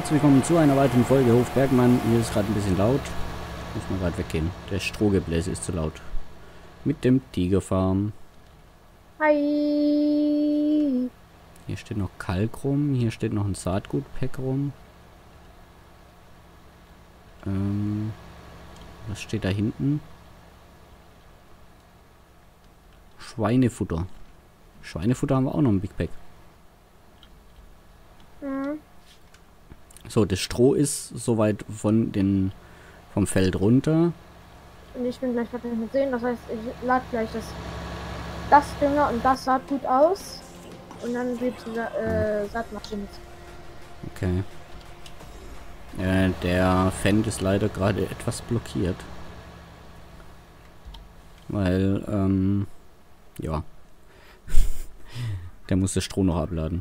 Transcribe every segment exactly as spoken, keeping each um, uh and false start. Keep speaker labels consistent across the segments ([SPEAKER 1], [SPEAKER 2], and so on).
[SPEAKER 1] herzlich willkommen zu einer weiteren Folge Hof Bergmann. Hier ist gerade ein bisschen laut. Muss mal gerade weggehen. Der Strohgebläse ist zu laut. Mit dem Tigerfarm.
[SPEAKER 2] Hi.
[SPEAKER 1] Hier steht noch Kalk rum. Hier steht noch ein Saatgutpack rum. Ähm, was steht da hinten? Schweinefutter. Schweinefutter haben wir auch noch im Big Pack.
[SPEAKER 2] Mhm.
[SPEAKER 1] So, das Stroh ist soweit von den vom Feld runter.
[SPEAKER 2] Und ich bin gleich fertig mit sehen. Das heißt, ich lade gleich das, das Dünger und das Saatgut aus. Und dann wird die Sa äh, Saatmaschine.
[SPEAKER 1] Okay. Äh, der Fendt ist leider gerade etwas blockiert. Weil, ähm, ja. Der muss das Stroh noch abladen.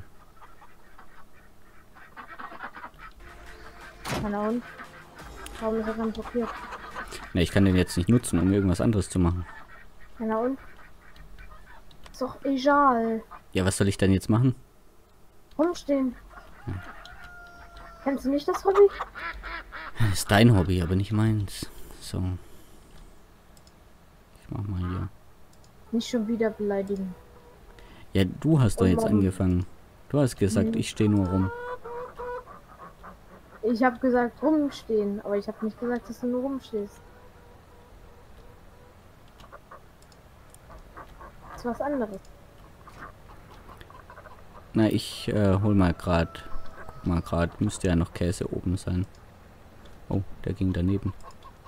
[SPEAKER 2] Keine Ahnung. Warum ist das dann blockiert?
[SPEAKER 1] Ne, ich kann den jetzt nicht nutzen, um irgendwas anderes zu machen.
[SPEAKER 2] Keine Ahnung. Ist doch egal.
[SPEAKER 1] Ja, was soll ich denn jetzt machen?
[SPEAKER 2] Rumstehen. Hm. Kennst du nicht das Hobby?
[SPEAKER 1] Das ist dein Hobby, aber nicht meins. So. Ich mach mal hier.
[SPEAKER 2] Nicht schon wieder beleidigen.
[SPEAKER 1] Ja, du hast doch jetzt angefangen. Du hast gesagt,
[SPEAKER 2] hm.
[SPEAKER 1] ich stehe nur rum.
[SPEAKER 2] Ich habe gesagt rumstehen, aber ich habe nicht gesagt, dass du nur rumstehst. Das ist was anderes.
[SPEAKER 1] Na, ich äh, hol mal grad. Guck mal grad, müsste ja noch Käse oben sein. Oh, der ging daneben.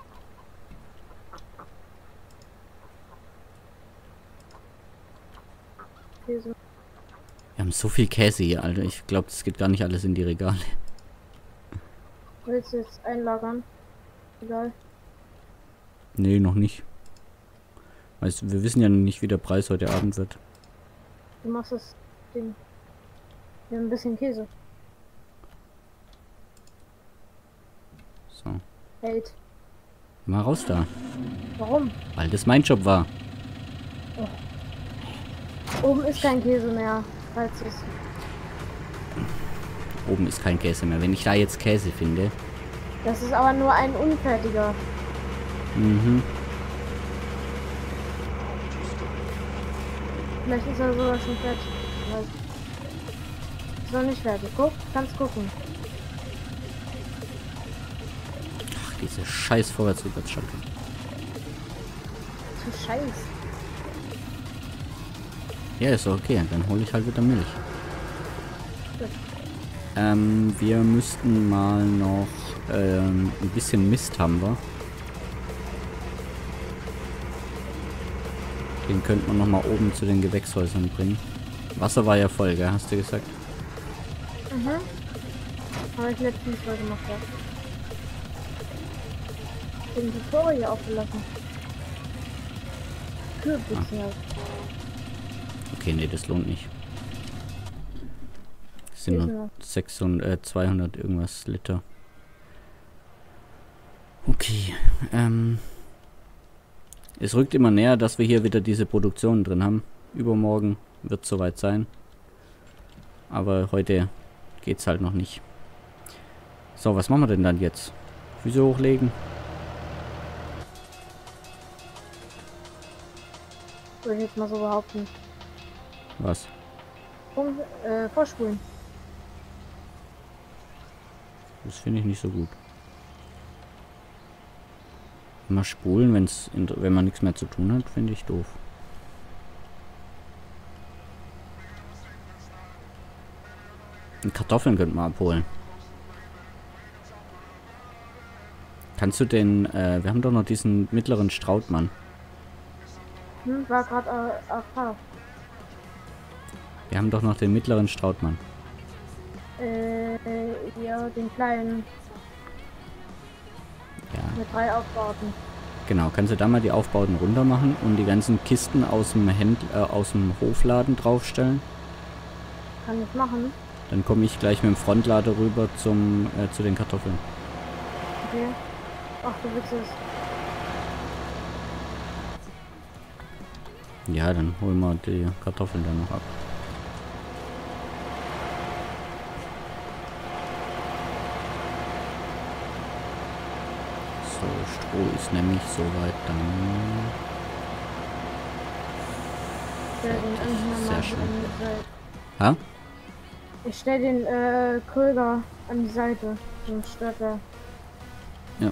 [SPEAKER 2] Käse.
[SPEAKER 1] Wir haben so viel Käse hier, Alter. Ich glaube, das geht gar nicht alles in die Regale.
[SPEAKER 2] Willst du jetzt einlagern? Egal.
[SPEAKER 1] Nee, noch nicht. Weißt du, wir wissen ja noch nicht, wie der Preis heute Abend wird.
[SPEAKER 2] Du machst das Ding. Wir haben ein bisschen Käse.
[SPEAKER 1] So.
[SPEAKER 2] Hält.
[SPEAKER 1] Mal raus da.
[SPEAKER 2] Warum?
[SPEAKER 1] Weil das mein Job war.
[SPEAKER 2] Oh. Oben ist kein Käse mehr. Falls es.
[SPEAKER 1] Oben ist kein Käse mehr. Wenn ich da jetzt Käse finde.
[SPEAKER 2] Das ist aber nur ein unfertiger.
[SPEAKER 1] Mhm.
[SPEAKER 2] Vielleicht ist er sogar schon fertig. Ist noch nicht fertig. Guck, kannst gucken.
[SPEAKER 1] Ach, diese scheiß Vorwärts-Rückwärts-Schaltung.
[SPEAKER 2] Du Scheiß.
[SPEAKER 1] Ja, ist okay. Dann hole ich halt wieder Milch.
[SPEAKER 2] Gut.
[SPEAKER 1] Ähm, wir müssten mal noch ähm, ein bisschen Mist haben wir. Den könnte man noch mal oben zu den Gewächshäusern bringen. Wasser war ja voll, gell? Hast du gesagt?
[SPEAKER 2] Mhm. Habe ich letztens mal gemacht, ja. Den die Tore hier aufgelassen. Kürbisse halt.
[SPEAKER 1] Okay, nee, das lohnt nicht. Das sind nur sechshundert, äh, zweihundert irgendwas Liter. Okay, ähm... es rückt immer näher, dass wir hier wieder diese Produktion drin haben. Übermorgen wird es soweit sein. Aber heute geht's halt noch nicht. So, was machen wir denn dann jetzt? Füße hochlegen?
[SPEAKER 2] Würde ich jetzt mal so behaupten.
[SPEAKER 1] Was?
[SPEAKER 2] Um, äh, vorspulen.
[SPEAKER 1] Das finde ich nicht so gut. Immer spulen, wenn's, wenn man nichts mehr zu tun hat, finde ich doof. Und Kartoffeln könnte man abholen. Kannst du den, äh, wir haben doch noch diesen mittleren Strautmann.
[SPEAKER 2] Hm, war gerade äh, A F K.
[SPEAKER 1] Wir haben doch noch den mittleren Strautmann.
[SPEAKER 2] Äh, ja, den kleinen.
[SPEAKER 1] Ja.
[SPEAKER 2] Mit drei Aufbauten.
[SPEAKER 1] Genau, kannst du da mal die Aufbauten runter machen und die ganzen Kisten aus dem Händl äh, aus dem Hofladen draufstellen?
[SPEAKER 2] Kann ich machen.
[SPEAKER 1] Dann komme ich gleich mit dem Frontlader rüber zum äh, zu den Kartoffeln.
[SPEAKER 2] Okay. Ach, du willst es.
[SPEAKER 1] Ja, dann holen wir die Kartoffeln dann noch ab. So, Stroh ist nämlich soweit dann. Sehr schön. Ha?
[SPEAKER 2] Ich stelle den äh, Kröger an die Seite. Sonst stört er.
[SPEAKER 1] Ja.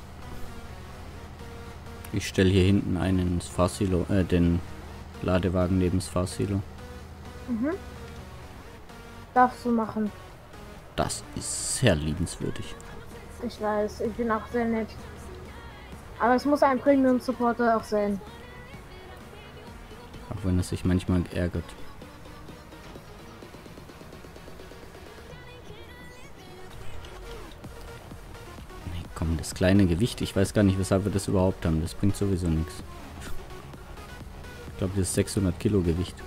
[SPEAKER 1] Ich stelle hier hinten einen ins Fahrsilo, äh, den Ladewagen neben das Fahrsilo.
[SPEAKER 2] Mhm. Darfst du machen.
[SPEAKER 1] Das ist sehr liebenswürdig.
[SPEAKER 2] Ich weiß, ich bin auch sehr nett. Aber es muss ein Premium-Supporter auch sein.
[SPEAKER 1] Auch wenn er sich manchmal ärgert. Nee, komm, das kleine Gewicht. Ich weiß gar nicht, weshalb wir das überhaupt haben. Das bringt sowieso nichts. Ich glaube, das ist sechshundert Kilo Gewicht.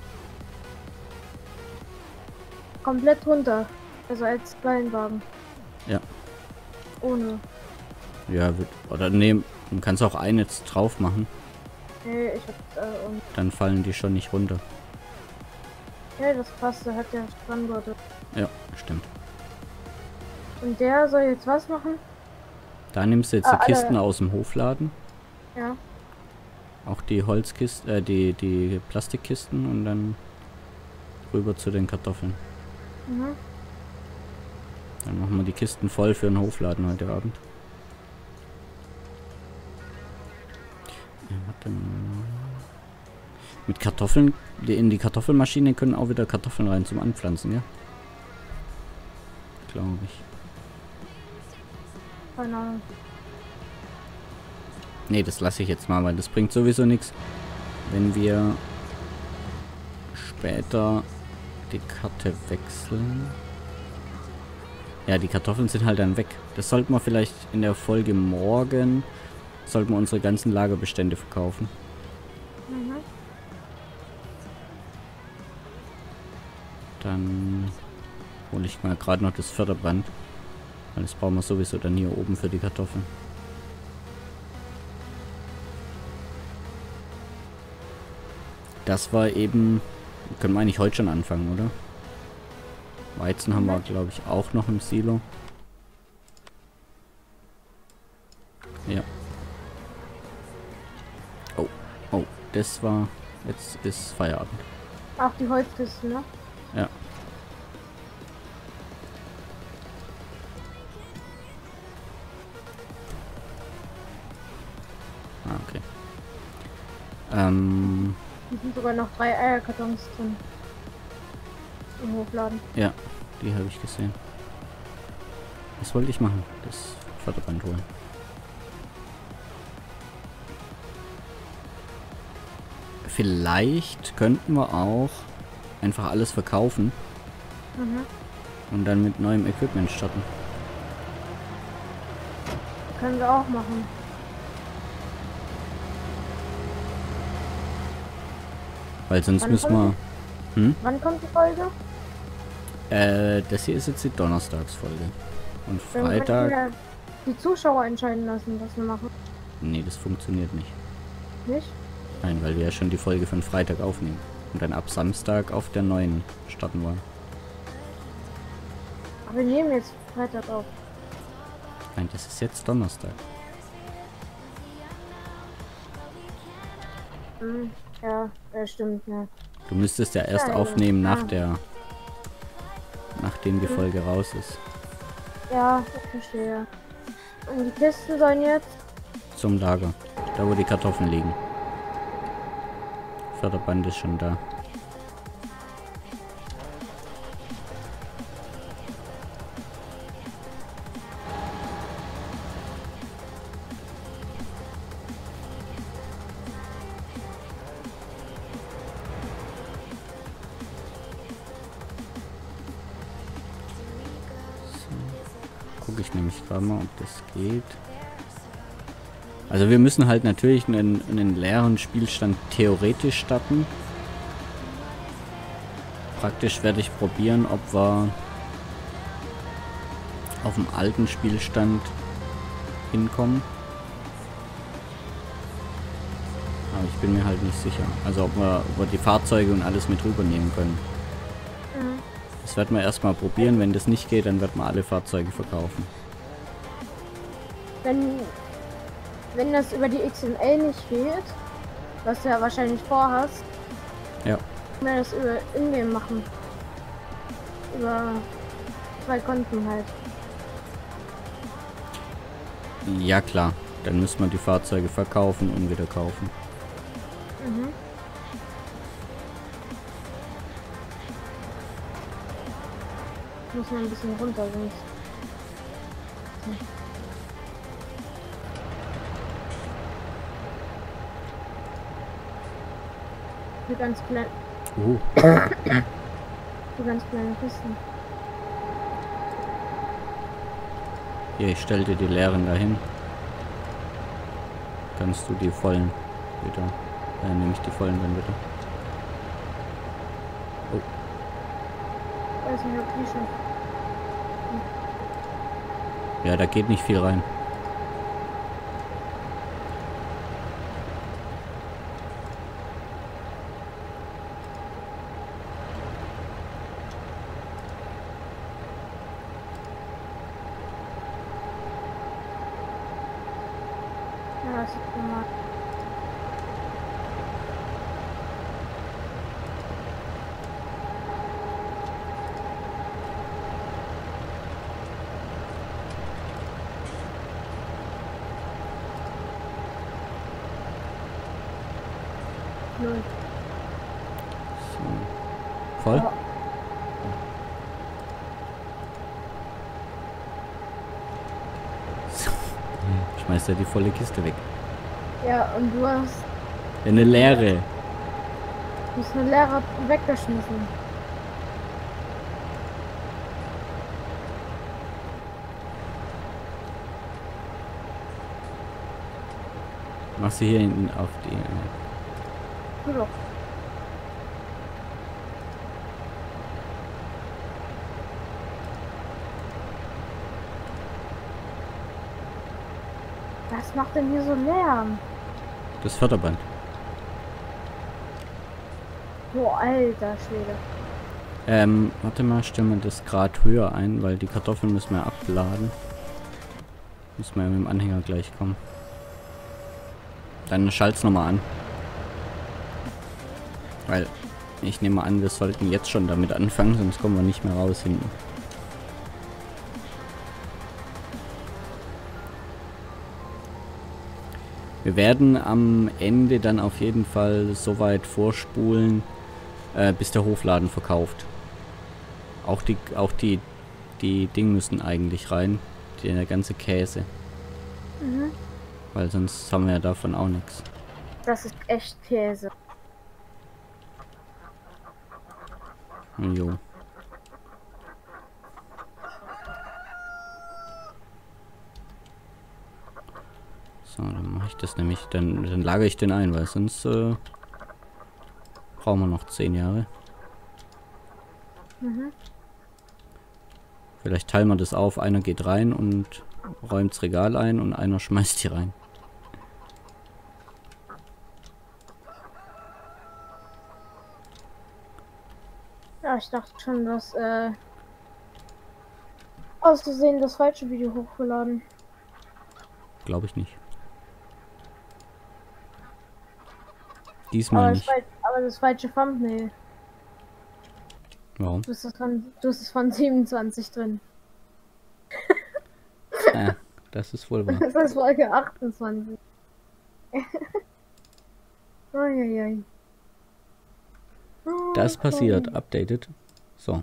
[SPEAKER 2] Komplett runter. Also als Kleinwagen.
[SPEAKER 1] Ja.
[SPEAKER 2] Ohne.
[SPEAKER 1] Ja, wird, oder nee, man kann es auch ein jetzt drauf machen.
[SPEAKER 2] Nee, ich hab äh, und
[SPEAKER 1] Dann fallen die schon nicht runter.
[SPEAKER 2] ja, das passt, der hat ja Spannboote.
[SPEAKER 1] Ja, stimmt.
[SPEAKER 2] Und der soll jetzt was machen?
[SPEAKER 1] Da nimmst du jetzt
[SPEAKER 2] Ah,
[SPEAKER 1] die Kisten
[SPEAKER 2] alle.
[SPEAKER 1] aus dem Hofladen.
[SPEAKER 2] Ja.
[SPEAKER 1] Auch die Holzkisten, äh, die, die Plastikkisten und dann rüber zu den Kartoffeln.
[SPEAKER 2] Mhm.
[SPEAKER 1] Dann machen wir die Kisten voll für den Hofladen heute Abend. Ja, warte mal. Mit Kartoffeln, die in die Kartoffelmaschine können auch wieder Kartoffeln rein zum Anpflanzen, ja? Glaube ich.
[SPEAKER 2] Keine Ahnung.
[SPEAKER 1] Nee, das lasse ich jetzt mal, weil das bringt sowieso nichts. Wenn wir später die Karte wechseln. Ja, die Kartoffeln sind halt dann weg. Das sollten wir vielleicht in der Folge morgen, sollten wir unsere ganzen Lagerbestände verkaufen.
[SPEAKER 2] Mhm.
[SPEAKER 1] Dann hole ich mal gerade noch das Förderband. Weil das brauchen wir sowieso dann hier oben für die Kartoffeln. Das war eben, können wir eigentlich heute schon anfangen, oder? Weizen haben wir, glaube ich, auch noch im Silo. Ja. Oh, oh, das war, jetzt ist Feierabend.
[SPEAKER 2] Auch die Holzkisten, ne?
[SPEAKER 1] Ja. Ah, okay. Ähm,
[SPEAKER 2] Hier sind sogar noch drei Eierkartons drin. Im Hofladen.
[SPEAKER 1] ja, die habe ich gesehen. Was wollte ich machen? Das Förderband holen. Vielleicht könnten wir auch einfach alles verkaufen
[SPEAKER 2] Mhm.
[SPEAKER 1] und dann mit neuem Equipment starten.
[SPEAKER 2] Können wir auch machen.
[SPEAKER 1] Weil sonst
[SPEAKER 2] Wann
[SPEAKER 1] müssen wir...
[SPEAKER 2] kommt
[SPEAKER 1] Hm?
[SPEAKER 2] Wann kommt die Folge?
[SPEAKER 1] Äh, das hier ist jetzt die Donnerstagsfolge. Und
[SPEAKER 2] Dann könnten
[SPEAKER 1] Freitag...
[SPEAKER 2] wir die Zuschauer entscheiden lassen, was wir machen.
[SPEAKER 1] Nee, das funktioniert nicht.
[SPEAKER 2] Nicht?
[SPEAKER 1] Nein, weil wir ja schon die Folge von Freitag aufnehmen. Und dann ab Samstag auf der neuen starten wollen.
[SPEAKER 2] Aber wir nehmen jetzt Freitag auf.
[SPEAKER 1] Nein, das ist jetzt Donnerstag.
[SPEAKER 2] Hm. Ja, äh, stimmt, ja.
[SPEAKER 1] Du müsstest ja erst
[SPEAKER 2] Ja, ja.
[SPEAKER 1] aufnehmen nach
[SPEAKER 2] Ah.
[SPEAKER 1] der... Nachdem die
[SPEAKER 2] Mhm.
[SPEAKER 1] Folge raus ist.
[SPEAKER 2] Ja, ich verstehe. Und die Kisten sollen jetzt...
[SPEAKER 1] Zum Lager. Da wo die Kartoffeln liegen. Förderband ist schon da. Gucke ich nämlich gerade mal, ob das geht. Also wir müssen halt natürlich einen, einen leeren Spielstand theoretisch starten. Praktisch werde ich probieren, ob wir auf dem alten Spielstand hinkommen. Aber ich bin mir halt nicht sicher. Also ob wir, ob wir die Fahrzeuge und alles mit rübernehmen können.
[SPEAKER 2] Mhm.
[SPEAKER 1] Das werden wir erstmal probieren. Wenn das nicht geht, dann werden wir alle Fahrzeuge verkaufen.
[SPEAKER 2] Wenn wenn das über die X M L nicht geht, was du ja wahrscheinlich vorhast,
[SPEAKER 1] Ja.
[SPEAKER 2] können wir das über Ingame machen. Über zwei Konten halt.
[SPEAKER 1] Ja klar. Dann müssen wir die Fahrzeuge verkaufen und wieder kaufen.
[SPEAKER 2] Mhm. Muss man ein bisschen runter, sonst. Hm. Für ganz klein.
[SPEAKER 1] Oh.
[SPEAKER 2] Für ganz kleine Kisten.
[SPEAKER 1] Hier, ich stell dir die leeren dahin. Kannst du die vollen wieder. Äh, nehme ich die vollen dann wieder.
[SPEAKER 2] Ich weiß nicht, ob die schon.
[SPEAKER 1] Ja, da geht nicht viel rein.
[SPEAKER 2] Ja, das ist normal. Null.
[SPEAKER 1] So. Voll?
[SPEAKER 2] Ja.
[SPEAKER 1] So. Schmeißt er die volle Kiste weg.
[SPEAKER 2] Ja, und du hast,
[SPEAKER 1] Eine leere.
[SPEAKER 2] du hast eine leere weggeschmissen.
[SPEAKER 1] Mach sie hier hinten auf die.
[SPEAKER 2] Du doch. Was macht denn hier so Lärm?
[SPEAKER 1] Das Förderband.
[SPEAKER 2] Boah, alter Schwede.
[SPEAKER 1] Ähm, warte mal, stellen wir das Grad höher ein, weil die Kartoffeln müssen wir abladen. Müssen wir mit dem Anhänger gleich kommen. Dann schalt's nochmal an. Weil ich nehme an, wir sollten jetzt schon damit anfangen, sonst kommen wir nicht mehr raus hinten. Wir werden am Ende dann auf jeden Fall so weit vorspulen, äh, bis der Hofladen verkauft. Auch die, auch die, die Dinge müssen eigentlich rein. Der ganze Käse.
[SPEAKER 2] Mhm.
[SPEAKER 1] Weil sonst haben wir ja davon auch nichts.
[SPEAKER 2] Das ist echt Käse.
[SPEAKER 1] Jo. So, dann mache ich das nämlich. Dann, dann lagere ich den ein, weil sonst äh, brauchen wir noch zehn Jahre.
[SPEAKER 2] Mhm.
[SPEAKER 1] Vielleicht teilen wir das auf. Einer geht rein und räumt das Regal ein und einer schmeißt die rein.
[SPEAKER 2] Ja, ich dachte schon, dass äh, aus Versehen das falsche Video hochgeladen.
[SPEAKER 1] Glaube ich nicht. Diesmal
[SPEAKER 2] Aber das,
[SPEAKER 1] nicht.
[SPEAKER 2] fal- aber das falsche Thumbnail.
[SPEAKER 1] Warum?
[SPEAKER 2] Du hast es von, du hast es von siebenundzwanzig drin.
[SPEAKER 1] Ah, das ist wohl wahr.
[SPEAKER 2] Das ist Folge achtundzwanzig. Uiuiui.
[SPEAKER 1] Das passiert. Updated. So.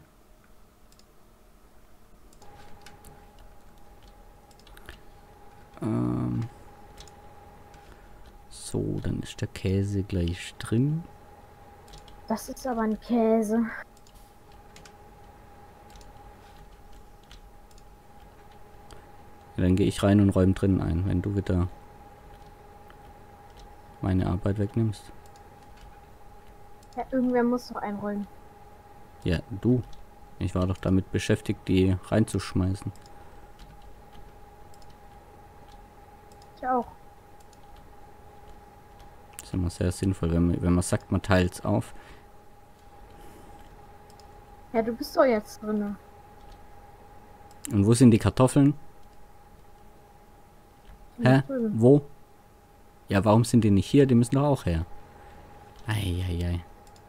[SPEAKER 1] Ähm. So, dann ist der Käse gleich drin.
[SPEAKER 2] Das ist aber ein Käse.
[SPEAKER 1] Ja, dann gehe ich rein und räume drinnen ein, wenn du wieder meine Arbeit wegnimmst.
[SPEAKER 2] Ja, irgendwer muss doch einräumen.
[SPEAKER 1] Ja, du. Ich war doch damit beschäftigt, die reinzuschmeißen.
[SPEAKER 2] Ich auch.
[SPEAKER 1] Das ist immer sehr sinnvoll, wenn man, wenn man sagt, man teilt es auf.
[SPEAKER 2] Ja, du bist doch jetzt drin.
[SPEAKER 1] Und wo sind die Kartoffeln? Hä? Wo? Ja, warum sind die nicht hier? Die müssen doch auch her. Eieiei.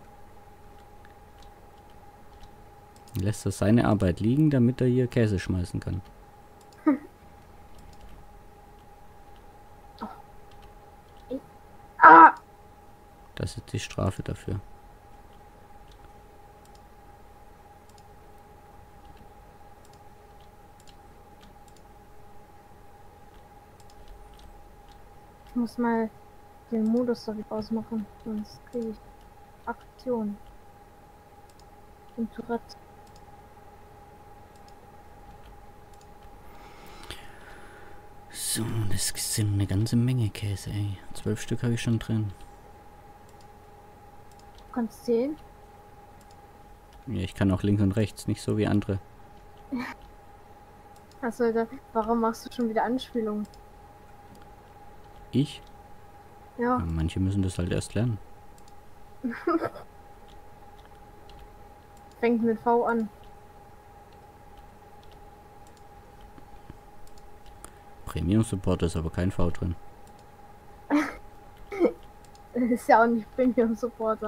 [SPEAKER 1] Lässt er seine Arbeit liegen, damit er hier Käse schmeißen kann.
[SPEAKER 2] Ah!
[SPEAKER 1] Das ist die Strafe dafür.
[SPEAKER 2] Ich muss mal den Modus da wieder ausmachen, sonst kriege ich Aktion. Im Tourette.
[SPEAKER 1] So, das sind eine ganze Menge Käse, ey. Zwölf Stück habe ich schon drin.
[SPEAKER 2] Du kannst zählen?
[SPEAKER 1] Ja, ich kann auch links und rechts, nicht so wie andere.
[SPEAKER 2] Achso, da, warum machst du schon wieder Anspielungen?
[SPEAKER 1] Ich?
[SPEAKER 2] Ja.
[SPEAKER 1] Ja, manche müssen das halt erst lernen.
[SPEAKER 2] Fängt mit V an.
[SPEAKER 1] Premium Support ist aber kein V drin.
[SPEAKER 2] Ist ja auch nicht Premium Supporter.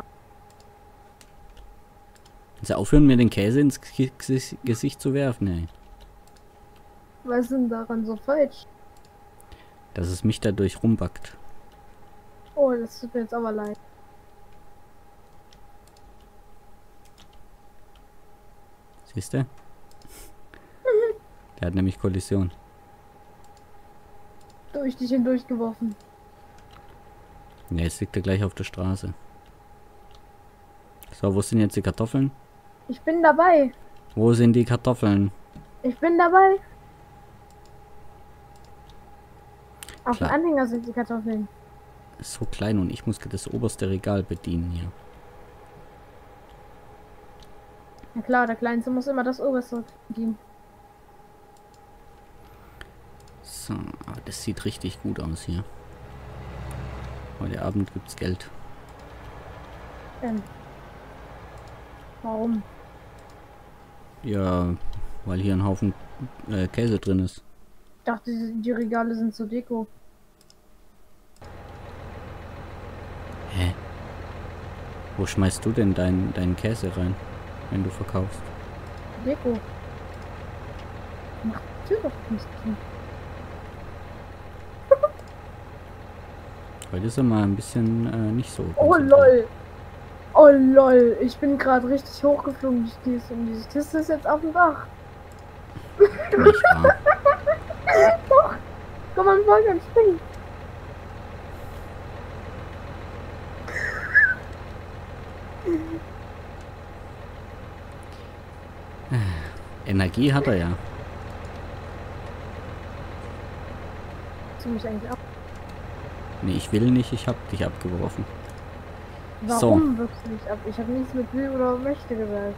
[SPEAKER 1] Kannst du aufhören, mir den Käse ins G Gesicht, Gesicht zu werfen, ey?
[SPEAKER 2] Was ist denn daran so falsch?
[SPEAKER 1] Dass es mich dadurch rumbackt.
[SPEAKER 2] Oh, das tut mir jetzt aber leid.
[SPEAKER 1] Siehst du? Der hat nämlich Kollision.
[SPEAKER 2] Durch dich hindurch geworfen.
[SPEAKER 1] Ne, jetzt liegt er gleich auf der Straße. So, wo sind jetzt die Kartoffeln?
[SPEAKER 2] Ich bin dabei.
[SPEAKER 1] Wo sind die Kartoffeln?
[SPEAKER 2] Ich bin dabei. Auf dem
[SPEAKER 1] Klar.
[SPEAKER 2] Anhänger sind die Kartoffeln.
[SPEAKER 1] Ist so klein und ich muss das oberste Regal bedienen hier.
[SPEAKER 2] Na klar, der Kleinste muss immer das oberste geben.
[SPEAKER 1] So, aber das sieht richtig gut aus hier. Heute Abend gibt's Geld.
[SPEAKER 2] Ähm. Warum?
[SPEAKER 1] Ja, weil hier ein Haufen äh, Käse drin ist.
[SPEAKER 2] Ich dachte, die die Regale sind zur Deko.
[SPEAKER 1] Hä? Wo schmeißt du denn deinen deinen Käse rein, wenn du verkaufst?
[SPEAKER 2] Deko. Macht die Tür doch nicht zu.
[SPEAKER 1] Heute ist er mal ein bisschen äh, nicht so.
[SPEAKER 2] Oh
[SPEAKER 1] konzentriert.
[SPEAKER 2] lol. Oh lol. Ich bin gerade richtig hochgeflogen durch die Kiste und diese Kiste ist jetzt auf dem Dach.
[SPEAKER 1] Nicht wahr.
[SPEAKER 2] Doch. Komm mal morgen und springen.
[SPEAKER 1] Energie hat er ja.
[SPEAKER 2] Zieh mich eigentlich ab.
[SPEAKER 1] Nee, ich will nicht, ich hab dich abgeworfen.
[SPEAKER 2] Warum wirkst du mich ab? Ich habe nichts mit will oder möchte gesagt.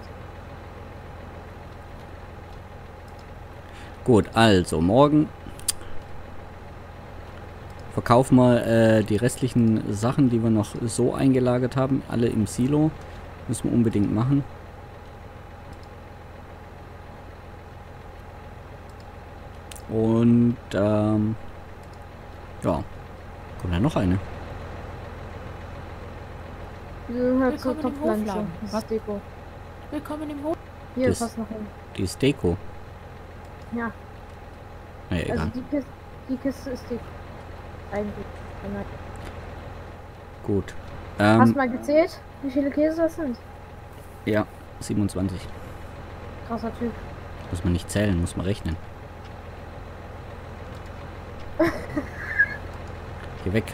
[SPEAKER 1] Gut, also morgen verkaufen wir äh, die restlichen Sachen, die wir noch so eingelagert haben, alle im Silo. Müssen wir unbedingt machen. Und ähm, ja, kommt ja noch eine.
[SPEAKER 2] Wir gehört zur
[SPEAKER 3] Willkommen im
[SPEAKER 2] Topfpflanze.
[SPEAKER 3] Hofladen.
[SPEAKER 2] Das
[SPEAKER 3] Was?
[SPEAKER 2] ist Deko.
[SPEAKER 3] Willkommen im Hof.
[SPEAKER 2] Hier,
[SPEAKER 1] Das-
[SPEAKER 2] passt noch hin.
[SPEAKER 1] Die ist Deko.
[SPEAKER 2] Ja,
[SPEAKER 1] Naja, egal.
[SPEAKER 2] also die Kiste, die Kiste ist Deko. Eigentlich. Nein.
[SPEAKER 1] Gut.
[SPEAKER 2] Hast du
[SPEAKER 1] Ähm,
[SPEAKER 2] mal gezählt, wie viele Käse das sind?
[SPEAKER 1] ja, siebenundzwanzig.
[SPEAKER 2] Krasser Typ.
[SPEAKER 1] Muss man nicht zählen, muss man rechnen. Geh weg.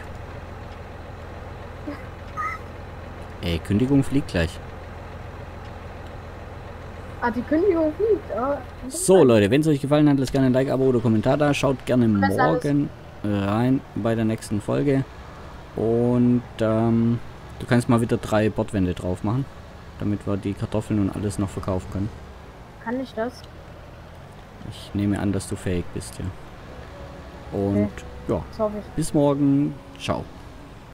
[SPEAKER 1] Ey, Kündigung fliegt gleich.
[SPEAKER 2] Ah, die Kündigung fliegt. Ah,
[SPEAKER 1] So Leute, wenn es euch gefallen hat, lasst gerne ein Like, Abo oder Kommentar da. Schaut gerne
[SPEAKER 2] Das alles.
[SPEAKER 1] morgen rein bei der nächsten Folge. Und ähm, du kannst mal wieder drei Bordwände drauf machen, damit wir die Kartoffeln und alles noch verkaufen können.
[SPEAKER 2] Kann ich das?
[SPEAKER 1] Ich nehme an, dass du fähig bist, ja. Und
[SPEAKER 2] Okay.
[SPEAKER 1] ja,
[SPEAKER 2] Das hoffe ich.
[SPEAKER 1] bis morgen. Ciao.